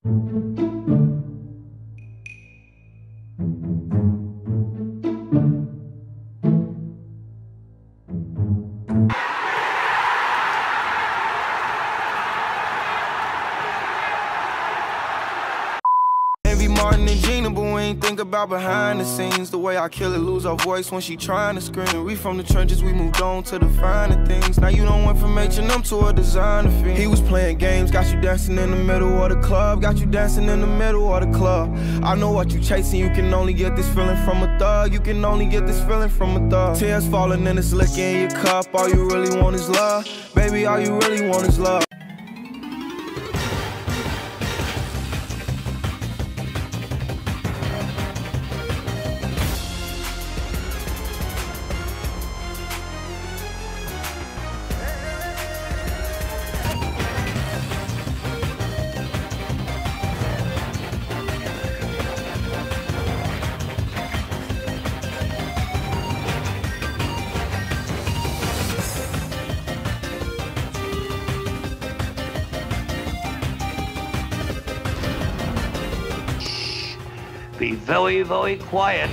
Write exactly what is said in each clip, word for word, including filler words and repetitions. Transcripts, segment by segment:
Martin and Gina, but we ain't think about behind the scenes. The way I kill it, lose our voice when she trying to scream. We from the trenches, we moved on to the finer things. Now you don't went from H and M to a designer fiend. He was playing games, got you dancing in the middle of the club. Got you dancing in the middle of the club. I know what you chasing, you can only get this feeling from a thug. You can only get this feeling from a thug. Tears falling and it's licking in your cup. All you really want is love. Baby, all you really want is love. Be very, very quiet.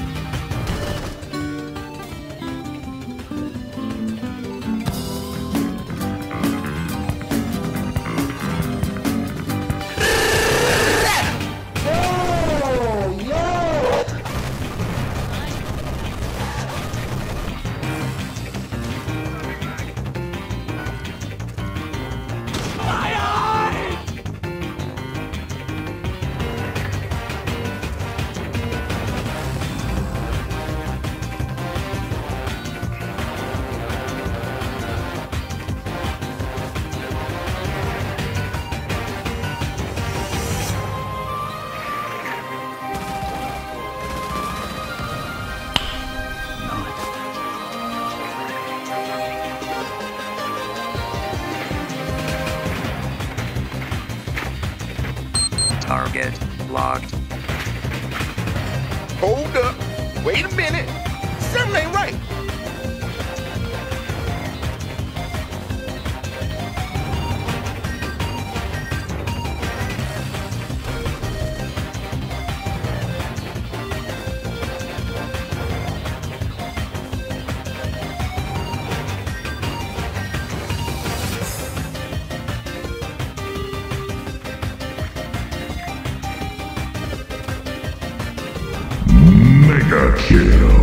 Target locked. Hold up. Wait a minute. Something ain't right. Mega kill.